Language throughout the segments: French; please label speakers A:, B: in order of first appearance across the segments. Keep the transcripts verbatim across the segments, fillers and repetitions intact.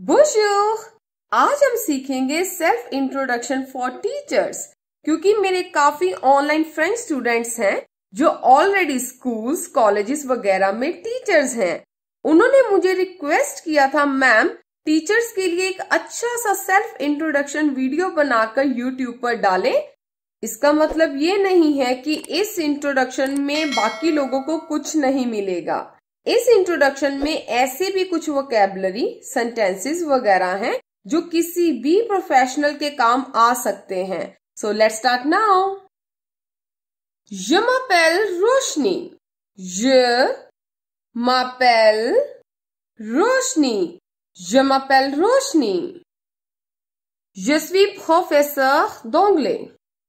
A: Bonjour! आज हम सीखेंगे सेल्फ इंट्रोडक्शन फॉर टीचर्स, क्योंकि मेरे काफी ऑनलाइन फ्रेंड स्टूडेंट्स हैं जो ऑलरेडी स्कूल्स, कॉलेजेस वगैरह में टीचर्स हैं। उन्होंने मुझे रिक्वेस्ट किया था, मैम टीचर्स के लिए एक अच्छा सा सेल्फ इंट्रोडक्शन वीडियो बनाकर यूट्यूब पर डालें। इसका मतलब ये नहीं है कि इस इंट्रोडक्शन में बाकी लोगों को कुछ नहीं मिलेगा। इस इंट्रोडक्शन में ऐसे भी कुछ वोकैबुलरी, सेंटेंसेस वगैरह हैं जो किसी भी प्रोफेशनल के काम आ सकते हैं। So let's start now. Je m'appelle Roshni. Je m'appelle Roshni. Je m'appelle Roshni. Je suis professeur d'anglais।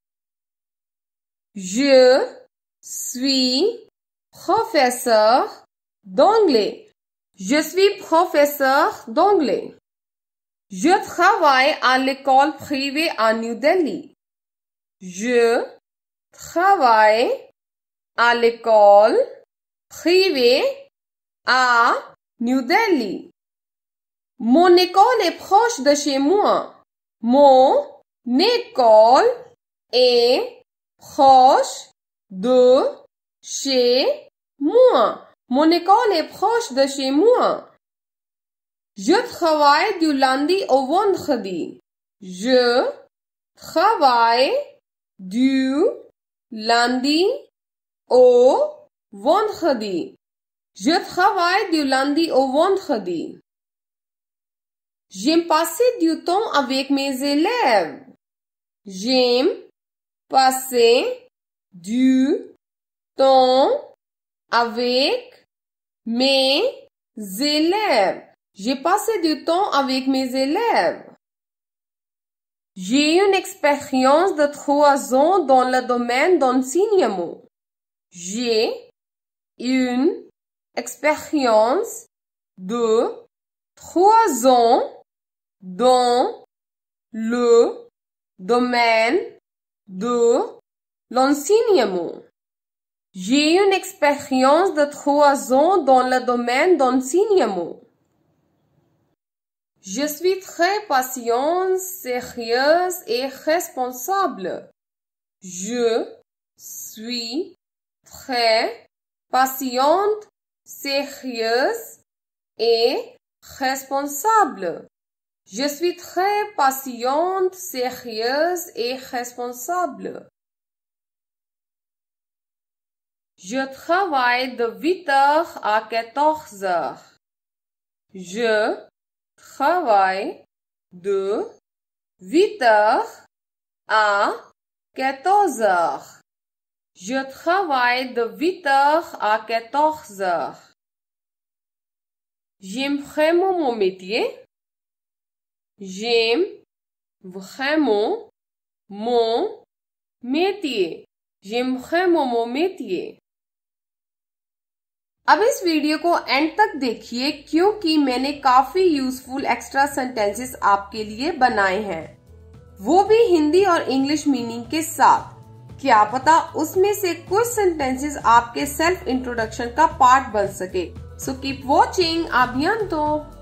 A: Je suis professeur d'anglais. Je suis professeur d'anglais. Je travaille à l'école privée à New Delhi. Je travaille à l'école privée à New Delhi. Mon école est proche de chez moi. Mon école est proche de chez moi. Mon école est proche de chez moi. Je travaille du lundi au vendredi. Je travaille du lundi au vendredi. Je travaille du lundi au vendredi. J'aime passer du temps avec mes élèves. J'aime passer du temps avec mes élèves. J'ai passé du temps avec mes élèves. J'ai une expérience de trois ans dans le domaine d'enseignement. J'ai une expérience de trois ans dans le domaine de l'enseignement. J'ai une expérience de trois ans dans le domaine d'enseignement. Je suis très patiente, sérieuse et responsable. Je suis très patiente, sérieuse et responsable. Je suis très patiente, sérieuse et responsable. Je travaille de huit heures à quatorze heures. Je travaille de huit heures à quatorze heures. Je travaille de huit heures à quatorze heures. J'aime vraiment mon métier. J'aime vraiment mon métier. J'aime vraiment mon métier. अब इस वीडियो को एंड तक देखिए, क्योंकि मैंने काफी useful extra sentences आपके लिए बनाए हैं, वो भी हिंदी और इंग्लिश मीनिंग के साथ। क्या पता उसमें से कुछ सेंटेंसेस आपके सेल्फ इंट्रोडक्शन का पार्ट बन सके। So keep watching. आ बियंतो।